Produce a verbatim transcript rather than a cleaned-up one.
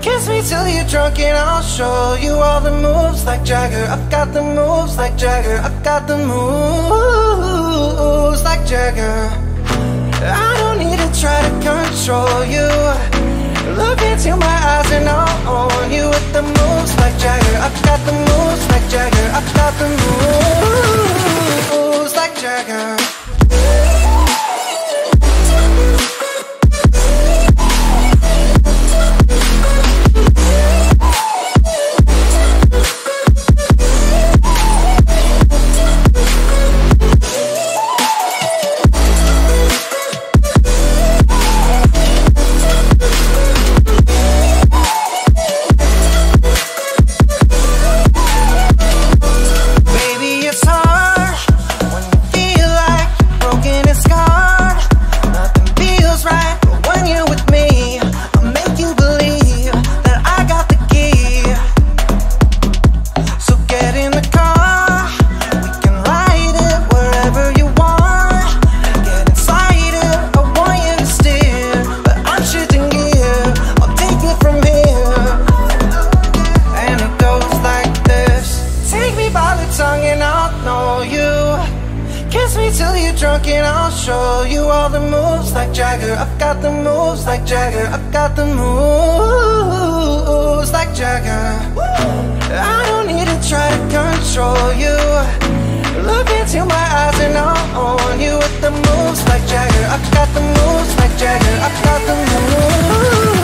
Kiss me till you're drunk and I'll show you all the moves like Jagger. I've got the moves like Jagger. I've got the moves like Jagger. I don't need to try to control you. Look into my eyes and I'll own you with the moves like Jagger. I've got the moves like Jagger. I've got the moves like Jagger. Drunk and I'll show you all the moves like Jagger. I've got the moves like Jagger. I've got the moves like Jagger. I don't need to try to control you. Look into my eyes and I'll own you with the moves like Jagger. I've got the moves like Jagger. I've got the moves.